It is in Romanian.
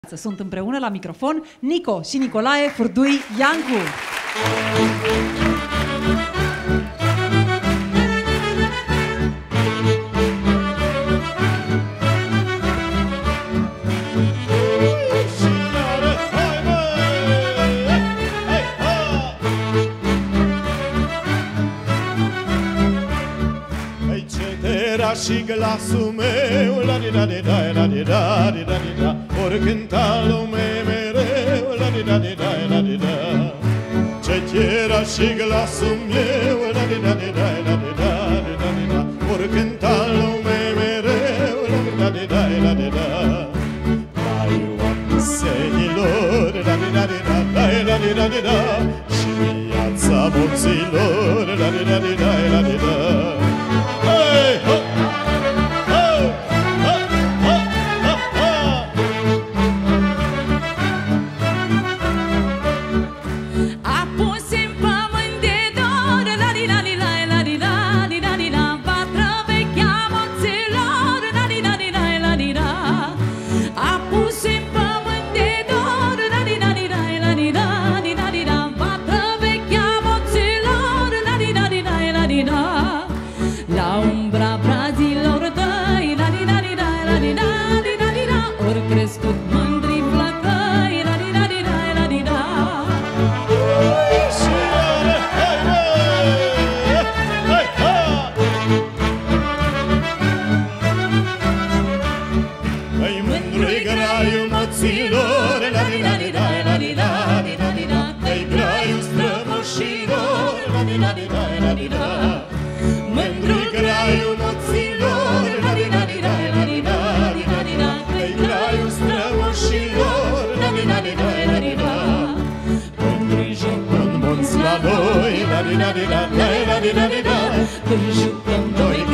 Sunt împreună la microfon Nico și Nicolae Furdui Iancu. Și glasul meu la-di-da-di-da, la-di-da-di-da-di-da, ori cânta lumea mereu la-di-da-di-da, la-di-da. Ce era și glasul meu la-di-da-di-da, la-di-da, la-di-da, ori cânta lumea mereu la-di-da-di-da, la-di-da. Mai oamenilor la-di-da-di-da, la-di-da-di-da, și viața morților la-di-da-di-da, la-di-da. Când jucăm doi